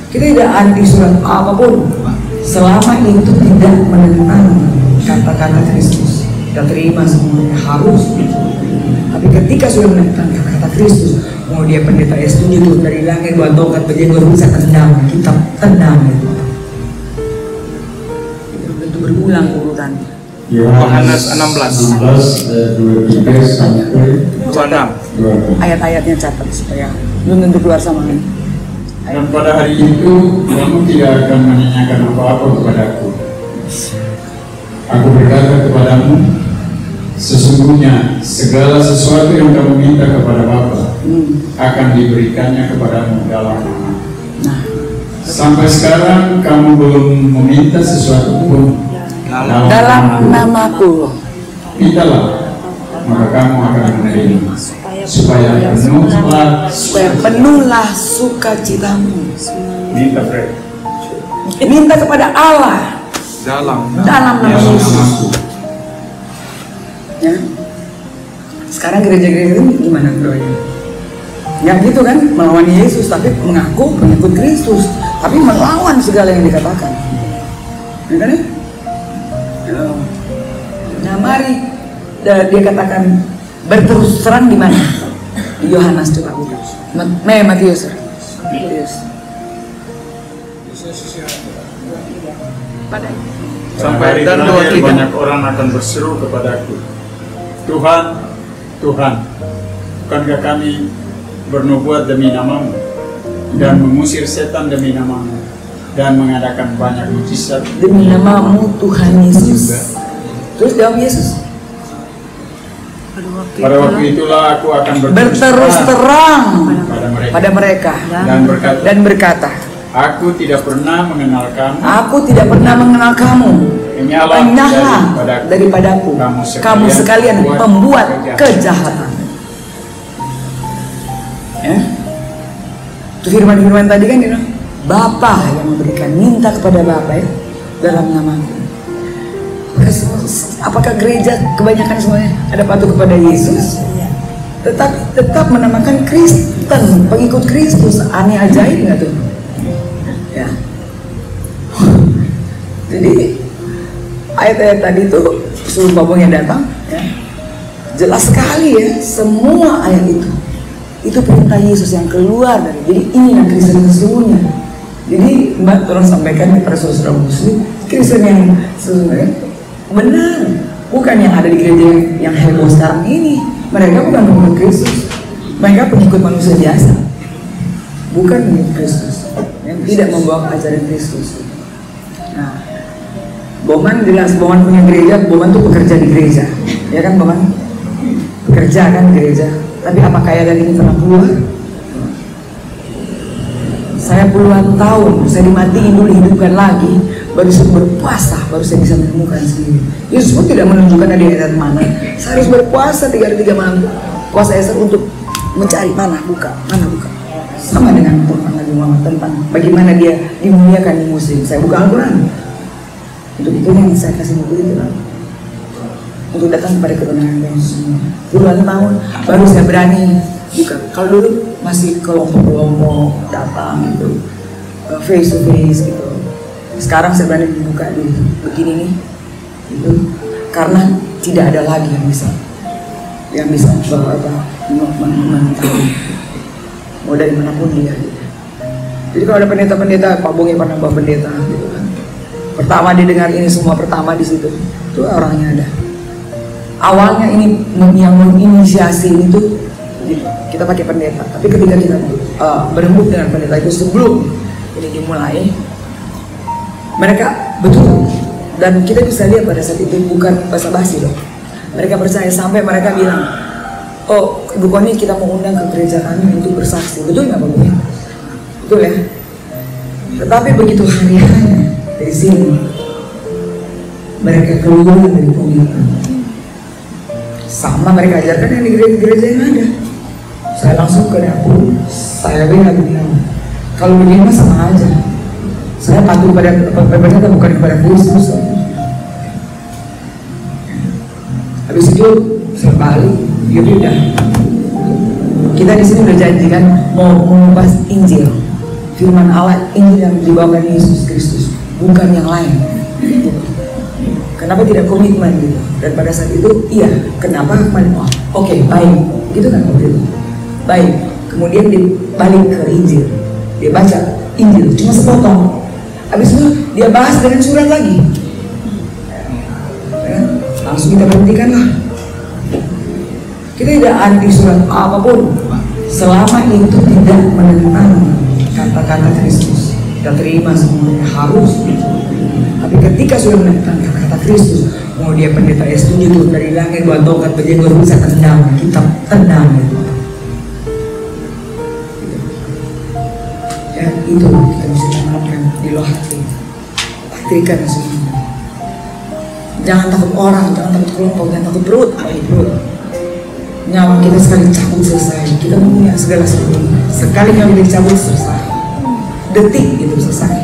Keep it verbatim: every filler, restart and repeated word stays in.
Kita tidak anti surat apapun selama itu tidak menentang kata-kata Kristus. Kita terima semuanya, harus. Tapi ketika sudah menentang kata-kata Kristus, mau dia pendeta S tujuh turun dari langit, buat tongkat berjenggot, bisa tendang, kita tendang. Itu berulang urutannya. Yohanes enam belas dua puluh tiga sampai dua puluh enam. Ayat-ayatnya catat supaya belum tentu keluar sama ini. Dan pada hari itu kamu tidak akan menanyakan apa-apa kepadaku. Aku berkata kepadamu, sesungguhnya segala sesuatu yang kamu minta kepada Bapa hmm. akan diberikannya kepadamu dalam nama. Nah, sampai sekarang kamu belum meminta sesuatu pun dalam, dalam namaku. Mintalah, maka kamu akan menerima, supaya penuhlah supaya penuhlah sukacitamu. minta Fred. Minta kepada Allah Dalam dalam nama Yesus. Ya. Sekarang gereja-gereja ini gimana doanya? Ya gitu kan, melawan Yesus tapi mengaku pengikut Kristus, tapi melawan segala yang dikatakan. Ya kan ya? Nah mari dia katakan berterus terang di mana? Di Yohanes coba buka. Me Matius. Matius. Pada Sampai dan banyak orang akan berseru kepadaku, Tuhan, Tuhan, bukankah kami bernubuat demi namamu dan mengusir setan demi namamu dan mengadakan banyak mujizat demi namamu Tuhan Yesus? Terus jawab Yesus, pada waktu itulah aku akan berterus, berterus terang pada mereka, pada mereka dan berkata, dan berkata, aku tidak pernah mengenal kamu. Aku tidak pernah mengenal kamu. Penyalah Penyahlah daripadaku. Kamu sekalian, kamu sekalian pembuat kejahatan. Ya. Itu firman-firman tadi kan dia bilang, Bapa yang memberikan, minta kepada Bapa ya, dalam namaku. Apakah gereja kebanyakan semuanya ada patuh kepada Yesus? Tetapi tetap menamakan Kristen, pengikut Kristus. Aneh ajaib nggak tuh? Ya. Jadi ayat-ayat tadi itu sebelum babongnya datang ya, jelas sekali ya, semua ayat itu itu perintah Yesus yang keluar dari. Jadi ini yang Kristen sesungguhnya. Jadi Mbak tolong sampaikan kepada saudara muslim, Kristen yang sesungguhnya benar, bukan yang ada di gereja yang heboh sekarang ini. Mereka bukan pengikut Kristus, mereka pengikut manusia biasa, bukan pengikut Kristus yang tidak membawa ajaran Kristus. Nah, Boman jelas, Boman punya gereja, Boman tuh pekerja di gereja, ya kan Boman? Pekerja kan gereja, tapi apa kaya dari ini pernah keluar? Saya puluhan tahun, saya dimatiin dulu, hidupkan lagi, baru saya berpuasa, baru saya bisa menemukan sendiri. Yesus pun tidak menunjukkan ada ayat mana. Saya harus berpuasa tiga hari tiga malam, puasa Esther untuk mencari mana buka, mana buka. Sama dengan tentang Nabi Muhammad, tentang bagaimana dia dimuliakan di muslim. Saya buka Al-Quran. Untuk itu yang saya kasih buku itu kan, untuk datang kepada kebenaran yang semua. Puluhan tahun baru saya berani buka. Kalau dulu masih kelompok-kelompok datang gitu, face to face gitu. Sekarang saya berani dibuka di begini nih, itu karena tidak ada lagi yang bisa, yang bisa bawa apa, mengetahui mau dari manapun dia. Gitu. Jadi kalau ada pendeta-pendeta, Pak Bongi pernah bawa pendeta, gitu kan. Pertama didengar ini semua, pertama di situ, itu orangnya ada. Awalnya ini yang menginisiasi itu kita pakai pendeta, tapi ketika kita uh, berembuk dengan pendeta itu sebelum ini dimulai, mereka betul, dan kita bisa lihat pada saat itu bukan basa-basi loh. Mereka percaya sampai mereka bilang, oh Ibu Koni kita mau undang ke gereja kami untuk bersaksi, betul nggak Pak Bung? Betul ya. Tetapi begitu hari-harinya dari sini, mereka keluar dari komitmen. Sama mereka ajarkan yang di gereja-gereja yang ada. Saya langsung ke dapur, saya bilang, kalau begini mah sama aja. Saya patuh pada pendeta bukan kepada Kristus. Habis itu saya balik, ya udah. Kita di sini udah janjikan mau mengupas Injil, firman Allah Injil yang dibawakan Yesus Kristus, bukan yang lain. Kenapa tidak komitmen gitu? Dan pada saat itu, iya, kenapa kemarin? Oh, oke, okay, baik, gitu kan waktu itu. Baik, kemudian dia balik ke Injil, dia baca Injil, cuma sepotong. Habis itu dia bahas dengan surat lagi. Ya, langsung kita berhentikan lah. Kita tidak anti surat apapun, selama itu tidak menentang kata-kata Kristus, kita terima semuanya harus. Tapi ketika sudah menentang kata-kata Kristus, mau dia pendeta S tujuh turun dari langit buat tongkat berjenggot bisa tendang, kita tendang gitu. Ya itu kita bisa tanamkan di loh hati, patrikan semuanya. Jangan takut orang, jangan takut kelompok, jangan takut perut, apalagi perut. Nyawa kita sekali cabut selesai, kita punya segala sesuatu. Sekali nyawa kita cabut selesai, detik itu selesai.